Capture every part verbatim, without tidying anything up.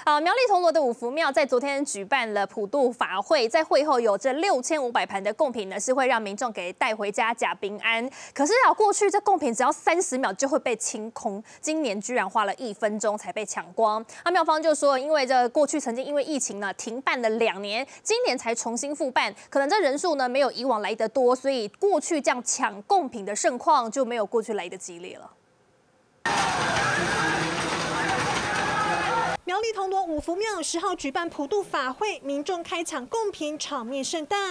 啊，苗栗铜锣的五福庙在昨天举办了普渡法会，在会后有这六千五百盘的贡品呢，是会让民众给带回家假平安。可是啊，过去这贡品只要三十秒就会被清空，今年居然花了一分钟才被抢光。啊，庙方就说，因为这过去曾经因为疫情呢停办了两年，今年才重新复办，可能这人数呢没有以往来得多，所以过去这样抢贡品的盛况就没有过去来得激烈了。 苗栗铜锣五福庙十号举办普渡法会，民众开抢贡品，场面盛大。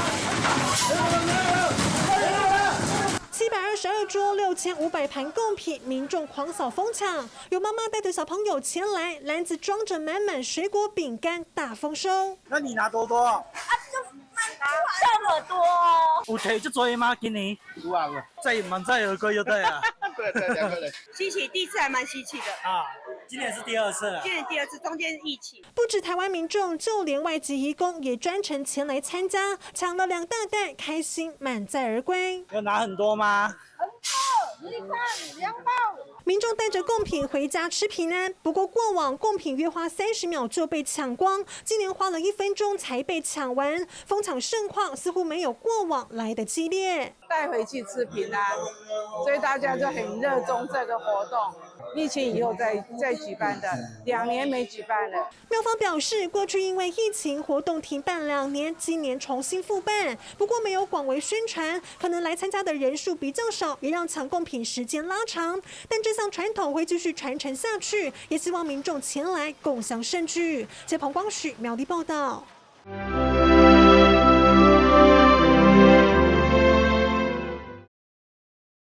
七百二十二桌，六千五百盘贡品，民众狂扫疯抢。有妈妈带着小朋友前来，篮子装着满满水果、饼干，大丰收。 那你拿多多？啊， 就这么多哦。 有提这多吗？今年有啊，再满载而归就对了。对对，两个人。 稀奇，第一次还蛮稀奇的啊。 今年是第二次了， 今年第二次，中间疫情。 不止台湾民众，就连外籍移工也专程前来参加，抢了两大袋，开心满载而归。 要拿很多吗？ 很多，你看两包。 民众带着贡品回家吃平安，不过过往贡品约花三十秒就被抢光，今年花了一分钟才被抢完，疯抢盛况似乎没有过往来得激烈。 带回去吃平安，所以大家就很热衷这个活动。 疫情以后再再举办的，两年没举办了。 庙方表示，过去因为疫情活动停办两年，今年重新复办，不过没有广为宣传，可能来参加的人数比较少，也让抢贡品时间拉长。但这项传统会继续传承下去，也希望民众前来共襄盛举。谢彭光许苗栗报道。